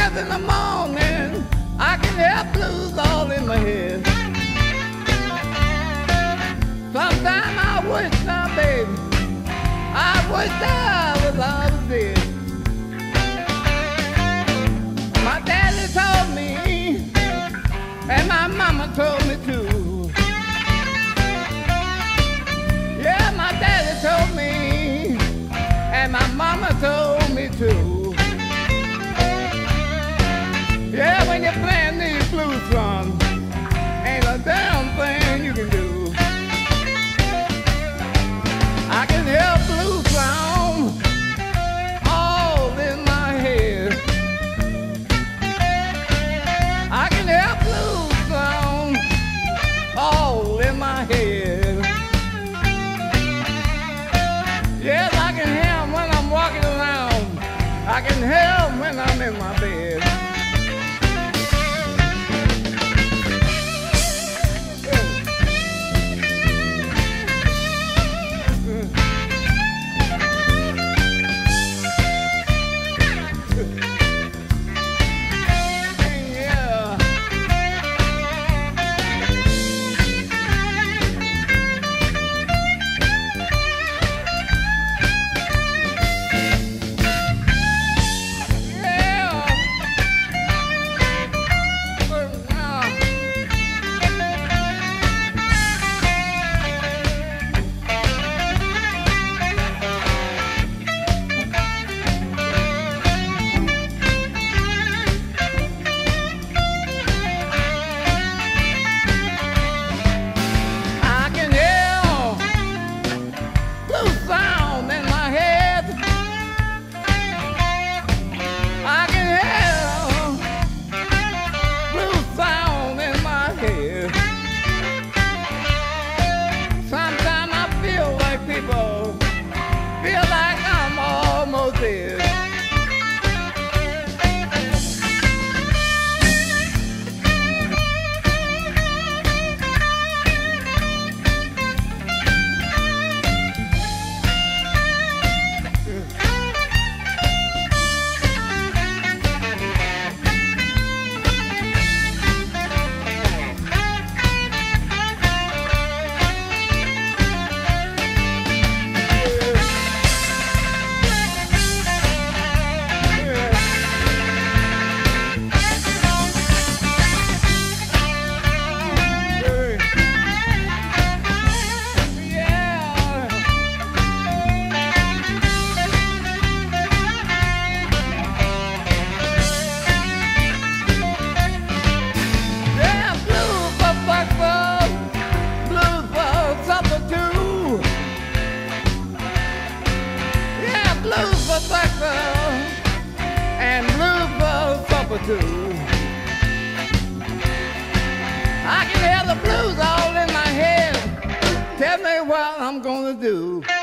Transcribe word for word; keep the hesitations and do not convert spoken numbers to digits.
five in the morning, I can hear blues all in my head. Sometimes I wish now, baby, I wish I was out of bed. My daddy told me, and my mama told me too. Yeah, my daddy told me, and my mama told me too. Yeah, when you're playing these blues songs, ain't a damn thing you can do. I can hear blues sound all in my head. I can hear blues sound all in my head. Yes, I can hear them when I'm walking around. I can hear them when I'm in my bed. And blues for supper too. I can hear the blues all in my head. Tell me what I'm gonna do.